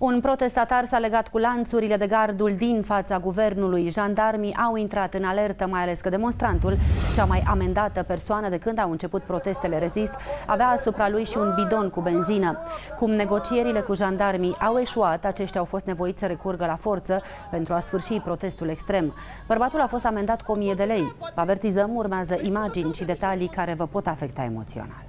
Un protestatar s-a legat cu lanțurile de gardul din fața guvernului. Jandarmii au intrat în alertă, mai ales că demonstrantul, cea mai amendată persoană de când au început protestele Rezist, avea asupra lui și un bidon cu benzină. Cum negocierile cu jandarmii au eșuat, aceștia au fost nevoiți să recurgă la forță pentru a sfârși protestul extrem. Bărbatul a fost amendat cu 1000 de lei. Vă avertizăm, urmează imagini și detalii care vă pot afecta emoțional.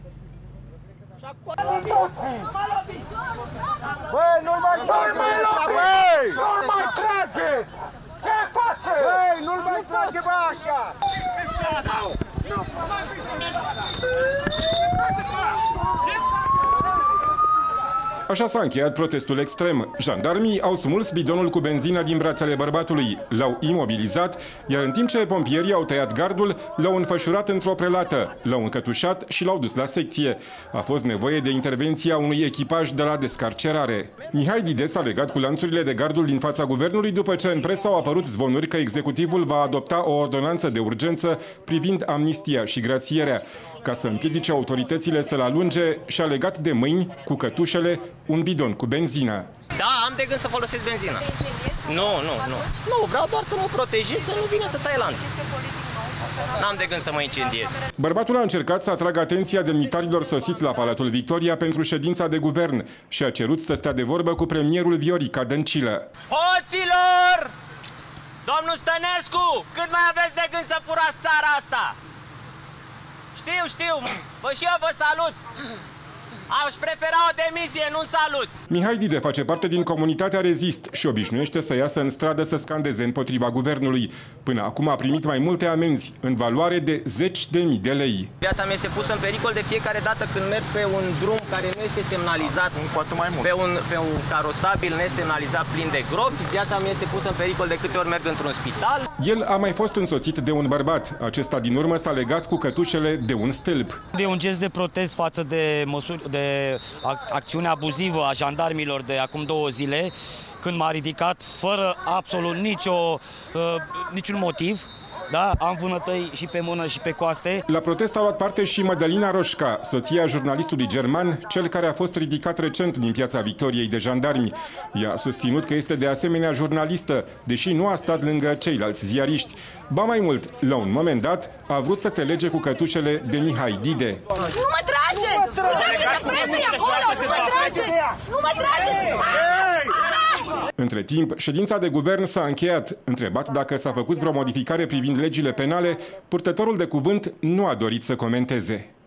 Băi, nu-l mai trage! Nu-l mai trage! Ce face? Băi, nu-l mai trage, bă, așa! Așa s-a încheiat protestul extrem. Jandarmii au smuls bidonul cu benzină din brațele bărbatului, l-au imobilizat, iar în timp ce pompierii au tăiat gardul, l-au înfășurat într-o prelată, l-au încătușat și l-au dus la secție. A fost nevoie de intervenția unui echipaj de la descarcerare. Mihai Dide s-a legat cu lanțurile de gardul din fața guvernului după ce în presă au apărut zvonuri că executivul va adopta o ordonanță de urgență privind amnistia și grațierea. Ca să împiedice autoritățile să-l alunge, și-a legat de mâini, cu cătușele, un bidon cu benzină. Da, am de gând să folosesc benzină. Nu. Nu, vreau doar să mă protejez, să nu vină să tai lanțul. N-am de gând să mă incendiez. Bărbatul a încercat să atragă atenția demnitarilor sosiți la Palatul Victoria pentru ședința de guvern și a cerut să stea de vorbă cu premierul Viorica Dăncilă. Hoților! Domnul Stănescu, cât mai aveți de gând să furați țara asta? Știu, și eu vă salut. Aș prefera o demisie, nu salut. Mihai Dide face parte din comunitatea Rezist și obișnuiește să iasă în stradă să scandeze împotriva guvernului. Până acum a primit mai multe amenzi, în valoare de 10.000 de lei. Viața mea este pusă în pericol de fiecare dată când merg pe un drum care nu este semnalizat, pe un carosabil nesemnalizat plin de gropi. Viața mea este pusă în pericol de câte ori merg într-un spital. El a mai fost însoțit de un bărbat. Acesta din urmă s-a legat cu cătușele de un stâlp. E un gest de protest față de acțiunea abuzivă a jandarmilor de acum 2 zile, când m-a ridicat fără absolut niciun motiv. Da, am vânătăi și pe mână și pe coaste. La protest a luat parte și Mădălina Roșca, soția jurnalistului german, cel care a fost ridicat recent din Piața Victoriei de jandarmi. Ea a susținut că este de asemenea jurnalistă, deși nu a stat lângă ceilalți ziariști. Ba mai mult, la un moment dat, a vrut să se lege cu cătușele de Mihai Dide. Nu mă trageți! Uitați-te, presă e acolo! Nu mă trageți! Nu mă trageți! Între timp, ședința de guvern s-a încheiat. Întrebat dacă s-a făcut vreo modificare privind legile penale, purtătorul de cuvânt nu a dorit să comenteze.